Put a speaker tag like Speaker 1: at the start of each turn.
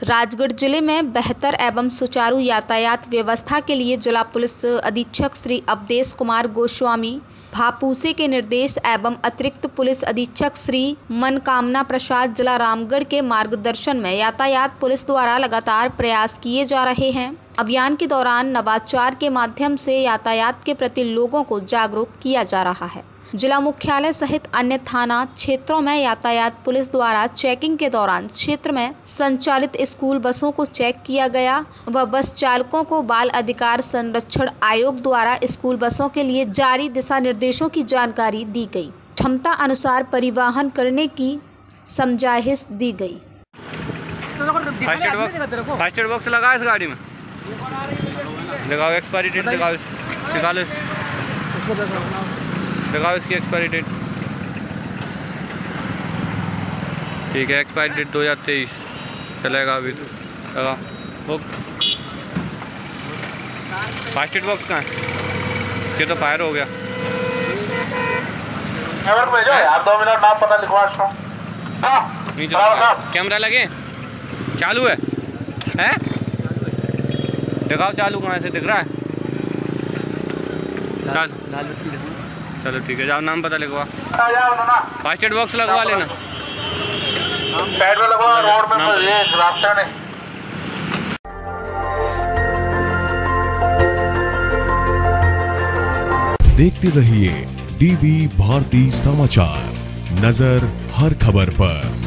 Speaker 1: राजगढ़ जिले में बेहतर एवं सुचारू यातायात व्यवस्था के लिए जिला पुलिस अधीक्षक श्री अवधेश कुमार गोस्वामी भापूसे के निर्देश एवं अतिरिक्त पुलिस अधीक्षक श्री मनकामना प्रसाद जिला रामगढ़ के मार्गदर्शन में यातायात पुलिस द्वारा लगातार प्रयास किए जा रहे हैं। अभियान के दौरान नवाचार के माध्यम से यातायात के प्रति लोगों को जागरूक किया जा रहा है। जिला मुख्यालय सहित अन्य थाना क्षेत्रों में यातायात पुलिस द्वारा चेकिंग के दौरान क्षेत्र में संचालित स्कूल बसों को चेक किया गया व बस चालकों को बाल अधिकार संरक्षण आयोग द्वारा स्कूल बसों के लिए जारी दिशा निर्देशों की जानकारी दी गई। क्षमता अनुसार परिवहन करने की समझाइश दी गई।
Speaker 2: फर्स्ट एड बॉक्स लगा इस गाड़ी में, लगाओ एक्सपायरी डेट, लगाओ इसकी एक्सपायरी डेट। ठीक है, एक्सपायरी डेट 2023 चलेगा अभी तो लगा। फर्स्ट एड बॉक्स कहाँ है? ये तो फायर हो गया।
Speaker 3: यार 2 मिनट नाम पता लिखवा।
Speaker 2: कैमरा लगे चालू है? दिखाओ चालू कहाँ से दिख रहा है? चलो ठीक है, जाओ नाम पता लिखवा। फर्स्ट एड बॉक्स लगवा लेना।
Speaker 3: साइड में लगवा, रोड में रास्ता नहीं।
Speaker 4: देखते रहिए डीवी भारती समाचार, नजर हर खबर पर।